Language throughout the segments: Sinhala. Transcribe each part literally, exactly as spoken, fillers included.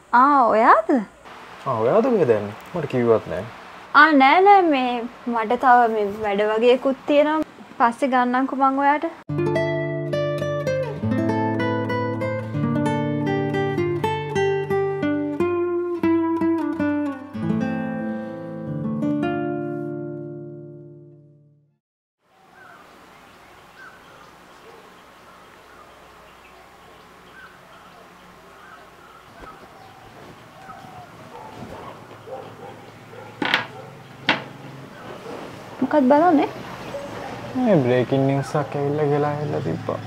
ආ ඔයාද? ආ ඔයාද කොහෙද යන්නේ? මට කිව්වත් නෑ. ආ නෑ නෑ මේ මට තව මේ වැඩ වගේකුත් තියෙනවා. පස්සේ ගන්නම්කෝ මං ඔයාට. මොකක්ද බලන්නේ? මේ බ්‍රේකින් නිවුස් එකක් ඇවිල්ලා ගලා ඇවිල්ලා තිබ්බා.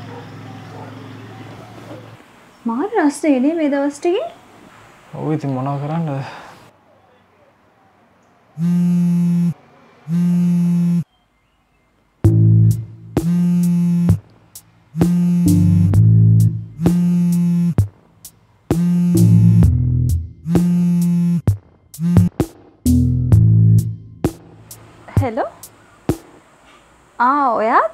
මාර රස්නේනේ මේ දවස් ටිකේ. ඔව් ඉතින් මොනවා කරන්නද? හෙලෝ ආ ඔයාද?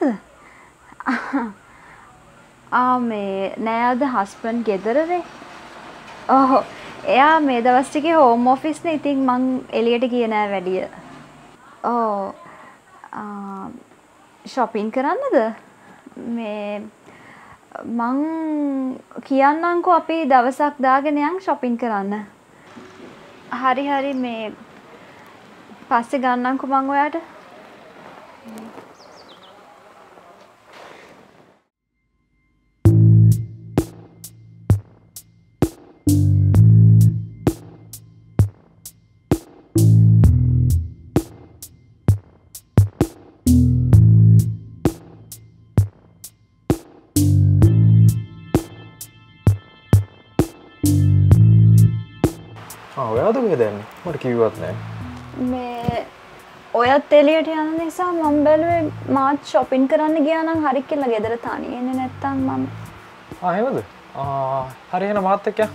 ආ මේ නෑ අද හස්බන්ඩ් ගෙදරනේ. ඔව් එයා මේ දවස් ටිකේ හෝම් ඔෆිස් නේ. ඉතින් මං එළියට ගියේ නෑ වැඩිය. ඔව් ආ shopping කරන්නද? මේ මං කියන්නම්කෝ අපි දවසක් දාගෙන යන් shopping කරන්න. හරි හරි මේ පස්සේ ගන්නම්කෝ මං ඔයාට. ආ ඔයාද කොහෙද යන්නේ? මට කිව්වත් නෑ. මේ ඔයත් එළියට යන නිසා මම බැලුවේ මාත් shopping කරන්න ගියා නම් හරි කියලා ගෙදර තනියෙන් එන්නේ නැත්තම් මම. ආ එහෙමද? ආ හරි එහෙනම් මාත් එක්ක යන්න.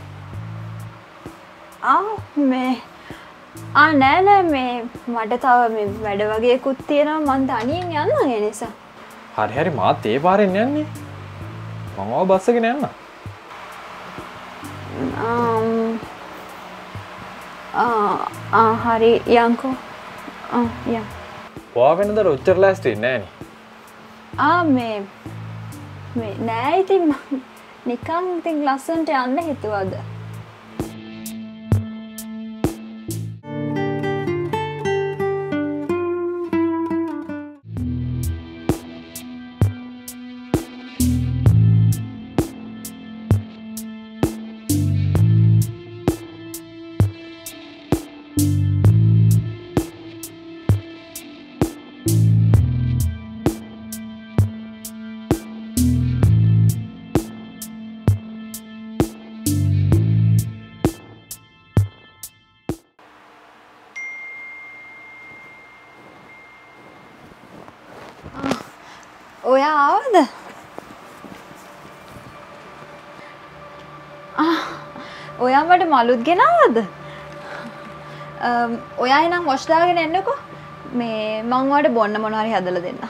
ආ මේ ආ නෑ නෑ මේ මට තව මේ වැඩ වගේකුත් තියෙනවා. මං තනියෙන් යන්නම් ඒ නිසා. හරි හරි මාත් ඒ පාරෙන් යන්නේ. මම ආව බස් එකෙන් යන්න. ආ ආ හරි යන්කෝ. ආ යන්. ඔයා වෙනදට ඔච්චර ලෑස්ති වෙන්නේ නෑනේ. ආ මේ මේ නෑ ඉතින් මං නිකන් ඉතින් ලස්සනට යන්න හිතුවද. ඔයා ආවද? ආ ඔයා මට මලුත් ගෙනාවද? ඔයා එනම් වොෂ් දාගෙන එන්නකෝ. මේ මං ඔයාලට බොන්න මොනවා හරි හදලා දෙන්න.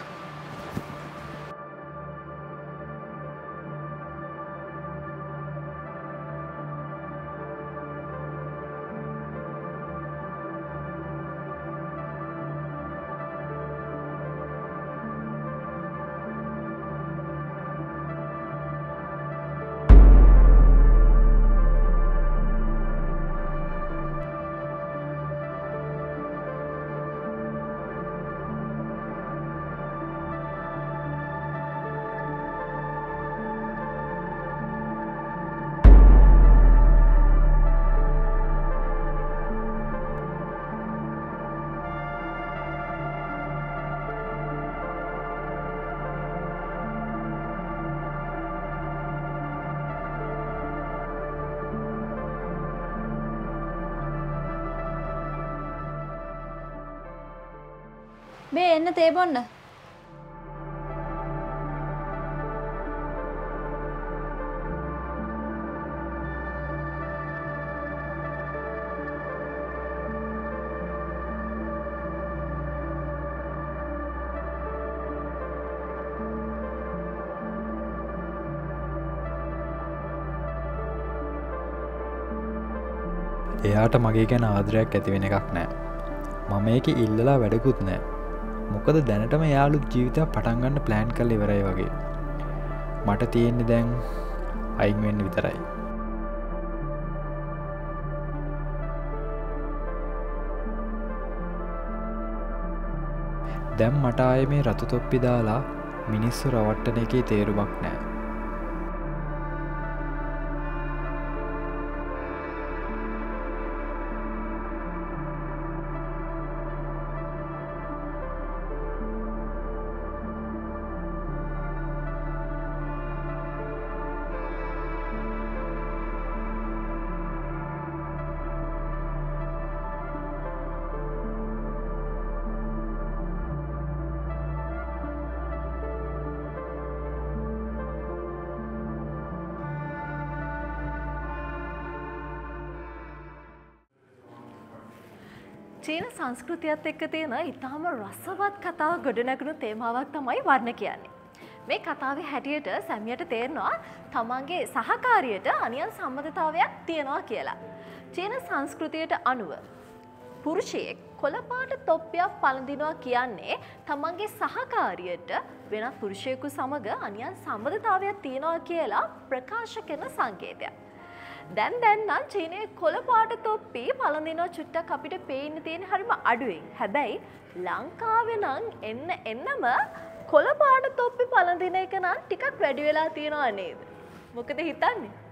මේ එන්න තේ බොන්න. එයාට මගේ ගැන ආදරයක් ඇති වෙන එකක් නෑ. මම ඒකේ ඉල්ලලා වැඩකුත් නෑ. මොකද දැනටම එයාලුත් ජීවිතයක් පටන් ගන්න ප්ලෑන් කරලා ඉවරයි වගේ. මට තියෙන්නේ දැන් අයින් වෙන්න විතරයි. දැන් මට ආයේ මේ රතු තොප්පි දාලා මිනිස්සු රවට්ටන එකේ තේරුමක් නෑ. චීන සංස්කෘතියත් එක්ක තියෙන ඉතාම රසවත් කතාව ගොඩනැගුණු තේමාවක් තමයි වර්ණ කියන්නේ. මේ කතාවේ හැටියට සැමියට තේරෙනවා තමන්ගේ සහකාරියට අනියම් සම්බන්ධතාවයක් තියෙනවා කියලා. චීන සංස්කෘතියට අනුව පුරුෂයෙක් කොළපාට තොප්පියක් පළඳිනවා කියන්නේ තමන්ගේ සහකාරියට වෙනත් පුරුෂයෙකු සමග අනියම් සම්බන්ධතාවයක් තියෙනවා කියලා ප්‍රකාශ කරන සංකේතයක්. දැන් දැන් නම් චීනයේ කොළපාට තොප්පි පළඳිනවා චුට්ටක් අපිට පේන්න තියෙන හරිම අඩුවෙන්. හැබැයි ලංකාවේ නම් එන්න එන්නම කොළපාට තොප්පි පළඳින එක නම් ටිකක් වැඩි වෙලා තියෙනවා නේද? මොකද හිතන්නේ?